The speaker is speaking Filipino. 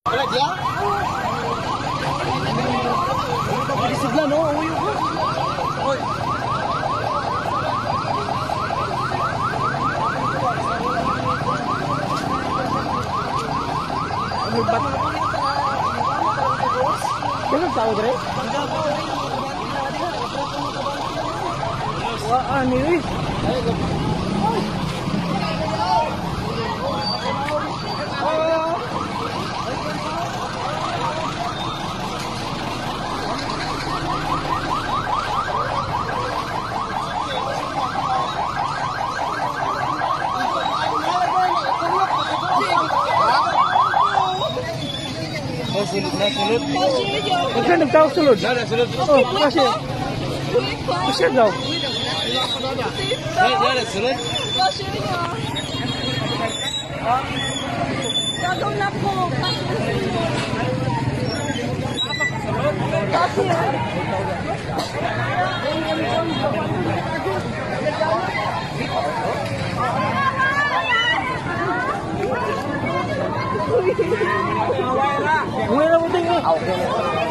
Wala dia? Sigla no, uyo ko. Oy. Ano ba? Ano tao dre? Wa ani oi. Sulod na, sulod. Kasi nagtawag sulod. Sulod. Oh, kasi. Kasi daw. Sulod. Kasi niya. Gagawin na po. Kasi Uwi na mo tingin.